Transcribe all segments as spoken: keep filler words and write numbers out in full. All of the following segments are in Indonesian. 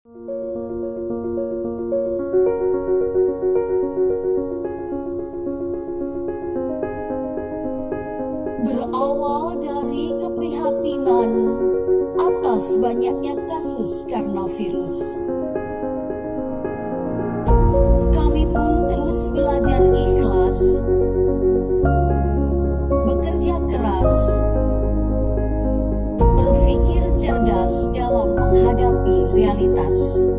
Berawal dari keprihatinan atas banyaknya kasus karena virus, kami pun terus belajar ikhlas, bekerja keras, berpikir cerdas dalam menghadapi realitas.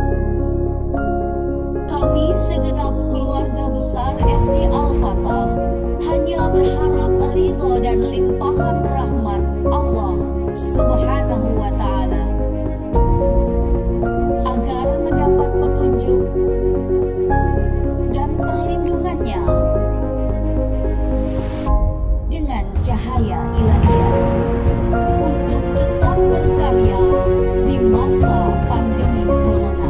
Kami segenap keluarga besar S D Al-Fatah hanya berharap ridho dan limpahan rahmat Allah Subhanahu wa Ta'ala agar mendapat petunjuk dan perlindungannya dengan cahaya ilahiyah untuk tetap berkarya di masa pandemi corona.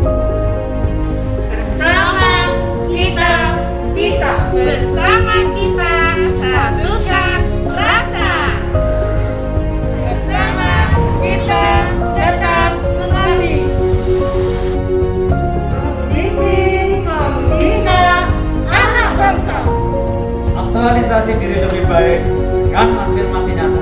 Bersama kita bisa, bersama kita satukan rasa, bersama kita tetap mengabdi, membimbing, membina anak bangsa. Aktualisasi diri lebih baik dengan afirmasi nyata.